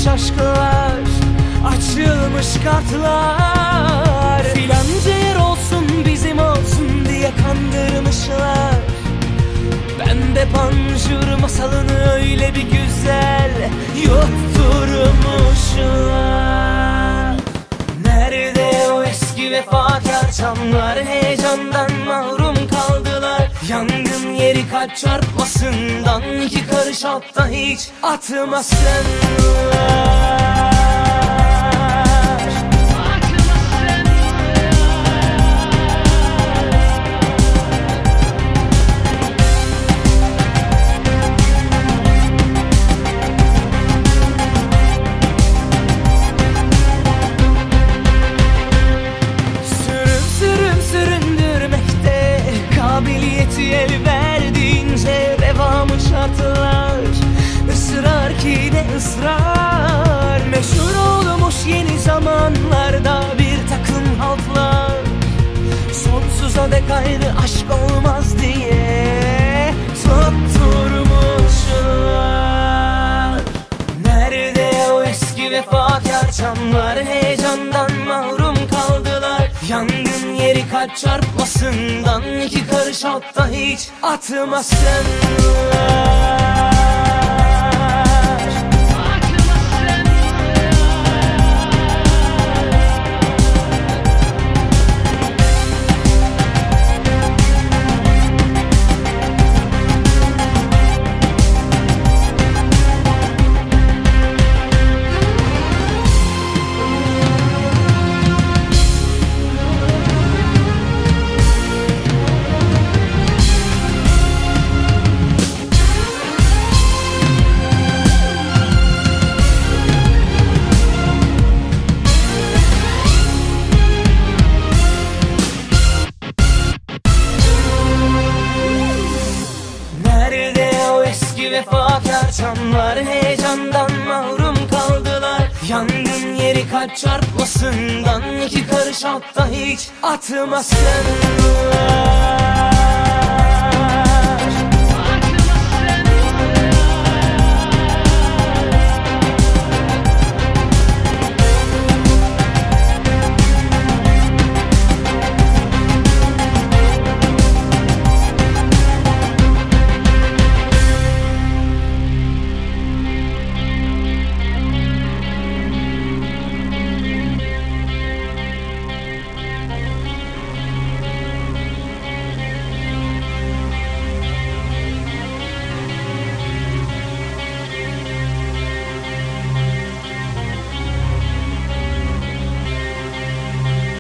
Açılmış aşklar, açılmış kartlar. Filanca yer olsun, bizim olsun diye kandırmışlar. Ben de panjur masalını öyle bir güzel yutturmuşlar. Nerede o eski vefakar çamlar, heyecandan mahrum kaldılar. Yangın yeri kalp çarpmasından, iki karış altta hiç atmasınlar. El verdiğince devamı şartlar. Israr ki ne ısrar. Meşhur olmuş yeni zamanlarda bir takım haltlar. Sonsuza dek aynı aşk olmaz diye tutturmuşlar. Nerede o eski vefakar çamlar, heyecandan mahrum kaldılar. Yangın yeri kalp çarpmasından, iki karış altta hiç atmasınlar. Vefakar çamlar, heyecandan mahrum kaldılar. Yangın yeri kalp çarpmasından, iki karış altta hiç atmasınlar.